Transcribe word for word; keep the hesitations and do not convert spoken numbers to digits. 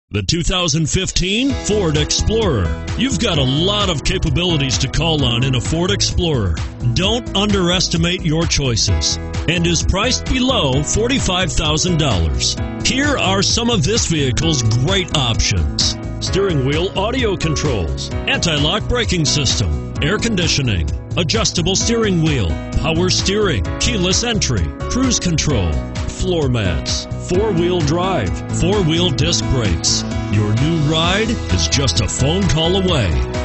The two thousand fifteen Ford Explorer. You've got a lot of capabilities to call on in a Ford Explorer. Don't underestimate your choices, and is priced below forty-five thousand dollars. Here are some of this vehicle's great options: steering wheel audio controls, anti-lock braking system, air conditioning, adjustable steering wheel, power steering, keyless entry, cruise control, floor mats, four-wheel drive, four-wheel disc brakes. Your new ride is just a phone call away.